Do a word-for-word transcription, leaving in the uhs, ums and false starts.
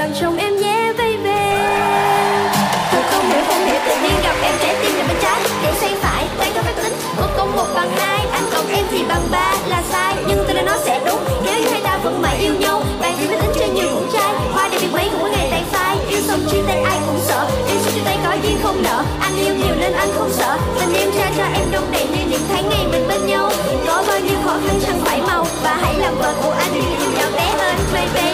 làm chồng em nhé baby. Tôi không hiểu không hiểu tự nhiên gặp em trái tim lại bên trái, chạy sang phải, tay có phép tính một công một bằng hai, anh cộng em thì bằng ba là sai, nhưng tôi đã nói sẽ đúng nếu như hai ta vẫn mãi yêu nhau. Bạn chỉ biết tính chơi như cũng trai, hoa đẹp bị quấy cũng có ngày tay phai, yêu xong chia tay ai cũng sợ, yêu xong chia tay có duyên không nợ. Anh yêu nhiều nên anh không sợ, tình em ra cho em đông đầy như những tháng ngày mình bên nhau. Có bao nhiêu khó khăn chẳng phải màu, và hãy làm vợ của anh như yêu dạo bé ơi baby.